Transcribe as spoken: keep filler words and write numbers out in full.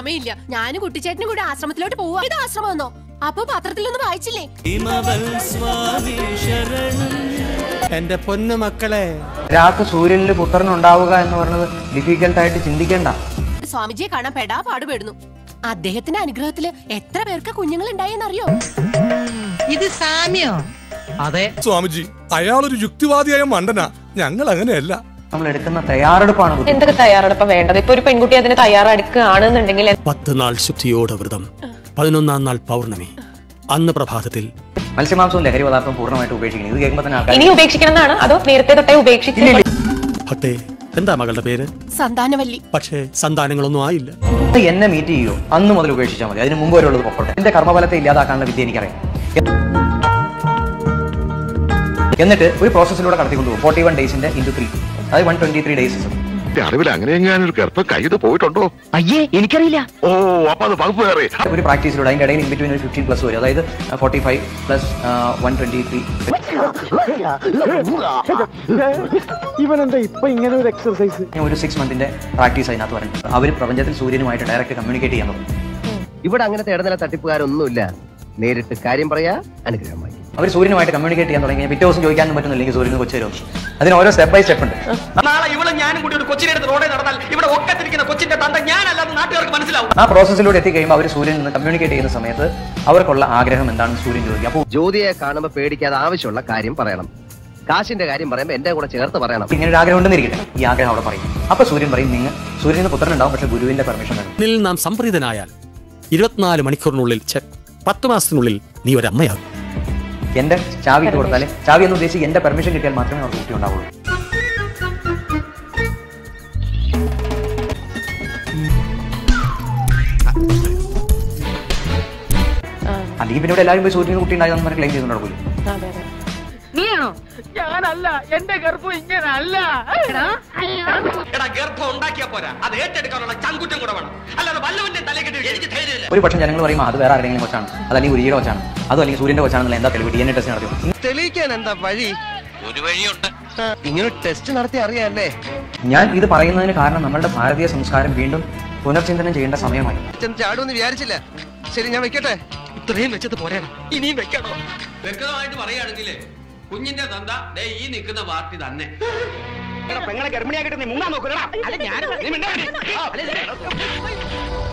സമയമില്ല. ഞാനും കുട്ടിച്ചേട്ടനും കൂടി ആശ്രമത്തിലോട്ട് പോവാ. ഇത് ആശ്രമമെന്നോ? അപ്പൊ പത്രത്തിലൊന്നും വായിച്ചില്ലേ? എന്റെ പൊന്നു മക്കളെ, ഒരാൾക്ക് സൂര്യനിൽ പുത്രനുണ്ടാവുക എന്ന് പറയുന്നത് ഡിഫിക്കൽട്ട് ആയിട്ട് ചിന്തിക്കേണ്ട. സ്വാമിജിയെ കാണാൻ പെടാ പാടുപെടുന്നു. അദ്ദേഹത്തിന്റെ അനുഗ്രഹത്തില് എത്ര പേർക്ക് കുഞ്ഞുങ്ങൾ ഉണ്ടായെന്നറിയോ? ഇത് സാമ്യോ? അതെ സ്വാമിജി, അയാളൊരു യുക്തിവാദിയായ മണ്ടനാ. ഞങ്ങൾ അങ്ങനെയല്ല. നമ്മൾ എടുക്കുന്ന തയ്യാറെടുപ്പാണ്. എന്തൊക്കെ തയ്യാറെടുപ്പ് വേണ്ടത്? ഇപ്പൊ ഒരു പെൺകുട്ടി അതിന് തയ്യാറെടുക്കുകയാണെന്നുണ്ടെങ്കിൽ പത്ത് നാൾ ശുദ്ധിയോടെ വ്രതം, പതിനൊന്നാം നാൾ പൗർണമി, അന്ന് പ്രഭാതത്തിൽ മത്സ്യമാംസവും ലഹരി പദാർത്ഥവും പൂർണ്ണമായിട്ട് ഉപേക്ഷിക്കണം. ഇത് കേൾക്കുമ്പോൾ തന്നെ ആൾക്കാർ ഇനി ഉപേക്ഷിക്കണം എന്നാണ്, അതോ നേരത്തെ തൊട്ടേ ഉപേക്ഷിച്ചില്ല? ഭക്തേ, എന്താ മകളുടെ പേര്? സന്താനവല്ലി. പക്ഷേ സന്താനങ്ങളൊന്നും ആയില്ല. എന്നെ മീറ്റ് ചെയ്യോ അന്ന് മുതൽ ഉപേക്ഷിച്ചാൽ മതി. അതിന് മുമ്പ് വരെയുള്ളത് പൊക്കോട്ടെ. എന്റെ കർമ്മഫലത്തെ ഇല്ലാതാക്കാനുള്ള വിദ്യ എനിക്കറിയാം. എന്നിട്ട് ഒരു പ്രോസസ്സിലൂടെ കടത്തിക്കൊണ്ടുപോകും. ഫോർട്ടി വൺ ഡേയ്സിന്റെ ഇൻറ്റു ത്രീ, അതായത് വൺ ട്വന്റി ത്രീ ഡേയ്സ്. അറിവിൽ അങ്ങനെ ഒരു ഗർഭം കയ്യിൽ പോയിട്ടുണ്ടോ? അയ്യേ, എനിക്കറിയില്ല. ഓ, അപ്പൊ അത് വകുപ്പ് വേറെ. ഒരു പ്രാക്ടീസിലൂടെ അതിന്റെ ഇടയിൽ ഇൻ ബിറ്റ്വീൻ ഒരു ഫിഫ്റ്റീൻ പ്ലസ് വരും. അതായത് forty five plus one twenty three. ഇവനെന്താ ഇപ്പൊ ഇങ്ങനെ ഒരു എക്സർസൈസ്? ഒരു സിക്സ് മന്തിന്റെ പ്രാക്ടീസ് അതിനകത്ത് പറഞ്ഞു. അവർ പ്രപഞ്ചത്തിൽ സൂര്യനുമായിട്ട് ഡയറക്റ്റ് കമ്മ്യൂണിക്കേറ്റ് ചെയ്യാൻ തുടങ്ങും. ഇവിടെ അങ്ങനത്തെ ഇടനില തട്ടിപ്പുകാരൊന്നുമില്ല. നേരിട്ട് കാര്യം പറയാ, അനുഗ്രഹമായി. അവർ സൂര്യനുമായിട്ട് കമ്മ്യൂണിക്കേറ്റ് ചെയ്യാൻ തുടങ്ങി. പിറ്റേ ദിവസം ചോദിക്കാനും പറ്റുന്നില്ലെങ്കിൽ സൂര്യന് കൊച്ചു തരും. അതിന് ഓരോ സ്റ്റെപ്പ് ബൈ സ്റ്റെപ്പ് ഉണ്ട്. നാളെ ഇവിടെ ഞാനും കൂടി ഒരു കൊച്ചിനെ എടുത്ത് റോഡിൽ നടന്നാൽ ഇവിടെ ഒക്കത്തിരിക്കുന്ന കൊച്ചിന്റെ തന്ത ഞാനല്ലാതെ നാട്ടുകാർക്ക് മനസ്സിലാവും. ആ പ്രോസസ്സിലൂടെ എത്തിക്കഴിയുമ്പോൾ അവർ സൂര്യൻ നിന്ന് കമ്മ്യൂണിക്കേറ്റ് ചെയ്യുന്ന സമയത്ത് അവർക്കുള്ള ആഗ്രഹം എന്താണെന്ന് സൂര്യൻ ചോദിക്കും. അപ്പോൾ ജ്യോതിയെ കാണുമ്പോൾ പേടിക്കാതെ ആവശ്യമുള്ള കാര്യം പറയണം. കാശിന്റെ കാര്യം പറയുമ്പോൾ എന്റെ കൂടെ ചേർത്ത് പറയണം. ഇങ്ങനെ ഒരു ആഗ്രഹം ഉണ്ടെന്നിരിക്കട്ടെ, ഈ ആഗ്രഹം അവിടെ പറയും. അപ്പൊ സൂര്യൻ പറയും, നിങ്ങൾ സൂര്യന് പുത്രൻ ഉണ്ടാവും, പക്ഷെ ഗുരുവിന്റെ പെർമിഷൻ വേണം. നിൽ നാം സംപ്രീതനായാൽ ഇരുപത്തിനാല് മണിക്കൂറിനുള്ളിൽ പത്ത് മാസത്തിനുള്ളിൽ നീ ഒരമ്മയാകും. എന്റെ ചാവി ഇട്ട് കൊടുത്താൽ, ചാവി എന്ന് ഉദ്ദേശിച്ച് എന്റെ പെർമിഷൻ കിട്ടിയാൽ മാത്രമേ അവർക്ക് കുട്ടി ഉണ്ടാവുള്ളൂ. അല്ലെങ്കിൽ പിന്നെ ഇവിടെ എല്ലാവരും പോയി സൂര്യന് കുട്ടി ഉണ്ടായി നമ്മൾ ക്ലെയിം ചെയ്തു നടക്കൂല. നീയാണോ? ഞാനല്ല, എന്റെ ഗർഭം ഇങ്ങനല്ല. എടാ, ഗർഭം ഉണ്ടാക്കിയാ പോരാ, അത് ഏറ്റെടുക്കാനുള്ള ചങ്കുറ്റം കൂടെ വേണം. അല്ലാതെ വല്ലവന്റെ തലക്കെട്ടി എനിക്ക് ധൈര്യമില്ല. ഒരു പക്ഷേ ജനങ്ങൾ പറയും അത് വേറെ ആരെങ്കിലും കൊച്ചാണ്, അതല്ലെങ്കിൽ ഉരിയുടെ കൊച്ചാണ്, അതോ അല്ലെങ്കിൽ സൂര്യന്റെ കൊച്ചാണെന്നുള്ള എന്താ തെളിവ്? ഡി എൻ എ ടെസ്റ്റ് നടത്തി തെളിയിക്കാൻ എന്താ വഴി? ഒരു വഴിയുണ്ട്. ഇങ്ങനെ ടെസ്റ്റ് നടത്തി അറിയാല്ലേ? ഞാൻ ഇത് പറയുന്നതിന് കാരണം നമ്മുടെ ഭാരതീയ സംസ്കാരം വീണ്ടും പുനർചിന്തനം ചെയ്യേണ്ട സമയമായി. ചാടുമെന്ന് വിചാരിച്ചില്ല. ശരി, ഞാൻ വെക്കട്ടെ. ഇത്രയും വെച്ചത് പോരാ, ഇനിയും വെക്കണോ? വ്യക്തമായിട്ട് പറയുകയാണെങ്കിലേ കുഞ്ഞിന്റെ തന്ത ദേ ഈ നിൽക്കുന്ന പാർട്ടി തന്നെ. പെങ്ങളെ ഗർഭിണിയാക്കിട്ട് നീ മുങ്ങാൻ നോക്കുക.